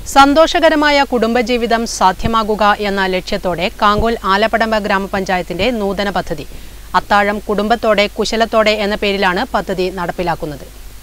സന്തോഷകരമായ കുടുംബജീവിതം സാധ്യമാകുക എന്ന ലക്ഷ്യത്തോടെ കാങ്കോൽ ആലപ്പടമ്പ ഗ്രാമപഞ്ചായത്തിന്റെ നൂതന പദ്ധതി അത്താഴം കുടുംബത്തോടെ കുശലത്തോടെ എന്ന പേരിലാണ് പദ്ധതി നടപ്പിലാക്കുന്നത്.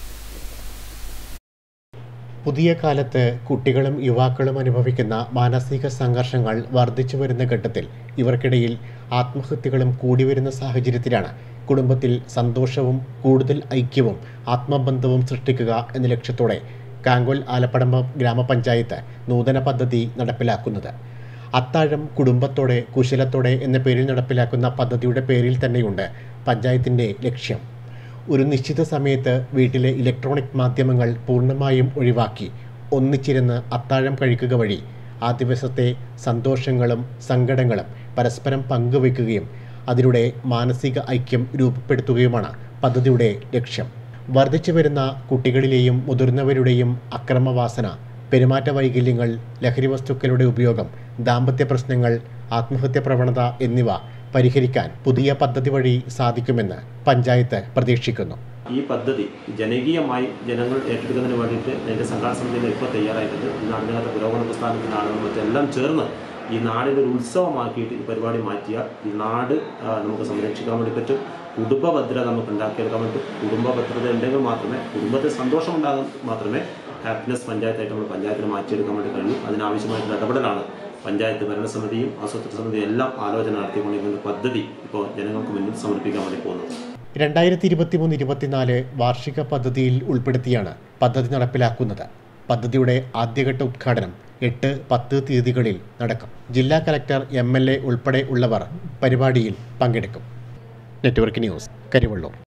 പുതിയ കാലത്ത് കുട്ടികളും യുവാക്കളും അനുഭവിക്കുന്ന മാനസിക സംഘർഷങ്ങൾ വർദ്ധിച്ചു വരുന്ന ഘട്ടത്തിൽ ഇവർക്കിടയിൽ ആത്മഹത്യകളും കൂടിവരുന്ന സാഹചര്യത്തിലാണ് കുടുംബത്തിൽ സന്തോഷവും കൂടുതൽ ഐക്യവും ആത്മബന്ധവും സൃഷ്ടിക്കുക എന്ന ലക്ഷ്യത്തോടെ കാങ്കോൽ ആലപ്പടമ്പ ഗ്രാമപഞ്ചായത്ത് നൂതന പദ്ധതി നടപ്പിലാക്കുന്നത്. അത്താഴം കുടുംബത്തോടെ കുശലത്തോടെ എന്ന പേരിൽ നടപ്പിലാക്കുന്ന പദ്ധതിയുടെ പേരിൽ തന്നെയുണ്ട് പഞ്ചായത്തിൻ്റെ ലക്ഷ്യം. ഒരു നിശ്ചിത സമയത്ത് വീട്ടിലെ ഇലക്ട്രോണിക് മാധ്യമങ്ങൾ പൂർണ്ണമായും ഒഴിവാക്കി ഒന്നിച്ചിരുന്ന് അത്താഴം കഴിക്കുക വഴി ആ ദിവസത്തെ സന്തോഷങ്ങളും സങ്കടങ്ങളും പരസ്പരം പങ്കുവയ്ക്കുകയും അതിലൂടെ മാനസിക ഐക്യം രൂപപ്പെടുത്തുകയുമാണ് പദ്ധതിയുടെ ലക്ഷ്യം. വർദ്ധിച്ചു വരുന്ന കുട്ടികളിലെയും മുതിർന്നവരുടെയും അക്രമവാസന, പെരുമാറ്റ വൈകല്യങ്ങൾ, ലഹരി വസ്തുക്കളുടെ ഉപയോഗം, ദാമ്പത്യ പ്രശ്നങ്ങൾ, ആത്മഹത്യ പ്രവണത എന്നിവ പരിഹരിക്കാൻ പുതിയ പദ്ധതി വഴി സാധിക്കുമെന്ന് പഞ്ചായത്ത് പ്രതീക്ഷിക്കുന്നു. ഈ പദ്ധതി ജനകീയമായി ജനങ്ങൾ ഏറ്റെടുക്കുന്നതിന് വേണ്ടിയിട്ട് അതിൻ്റെ സംഘാടന സമിതിയിൽ ഇപ്പോൾ തയ്യാറായിട്ടുണ്ട്. ഈ നാടിനകത്തെ പുരോഗമന പ്രസ്ഥാനത്തിൻ്റെ ആളുകളും മറ്റെല്ലാം ചേർന്ന് ഈ നാടിൻ്റെ ഒരു ഉത്സവമാക്കിയിട്ട് ഈ പരിപാടി മാറ്റിയാൽ ഈ നാട് നമുക്ക് സംരക്ഷിക്കാൻ വേണ്ടി പറ്റും. കുടുംബ ഭദ്രത നമുക്ക് ഉണ്ടാക്കിയെടുക്കാൻ പറ്റും. കുടുംബ ഭദ്രത ഉണ്ടെങ്കിൽ മാത്രമേ കുടുംബത്തിൽ സന്തോഷം ഉണ്ടാകാൻ മാത്രമേ ഹാപ്പിനെസ് പഞ്ചായത്തായിട്ട് നമ്മൾ പഞ്ചായത്തിന് മാറ്റിയെടുക്കാൻ വേണ്ടി കഴിയും. അതിനാവശ്യമായിട്ടുള്ള ഇടപെടലാണ് പഞ്ചായത്ത് ഭരണസമിതിയും ആസൂത്രണ സമിതിയും എല്ലാം ആലോചന നടത്തിക്കൊണ്ടിരിക്കുന്ന പദ്ധതി ഇപ്പോൾ ജനങ്ങൾക്ക് മുന്നിൽ സമർപ്പിക്കാൻ വേണ്ടി പോകുന്നത്. 2023-24 വാർഷിക പദ്ധതിയിൽ ഉൾപ്പെടുത്തിയാണ് പദ്ധതി നടപ്പിലാക്കുന്നത്. പദ്ധതിയുടെ ആദ്യഘട്ട ഉദ്ഘാടനം 8-10 തീയതികളിൽ നടക്കും. ജില്ലാ കലക്ടർ, MLA ഉൾപ്പെടെ ഉള്ളവർ പരിപാടിയിൽ പങ്കെടുക്കും. Network news, Karivellur.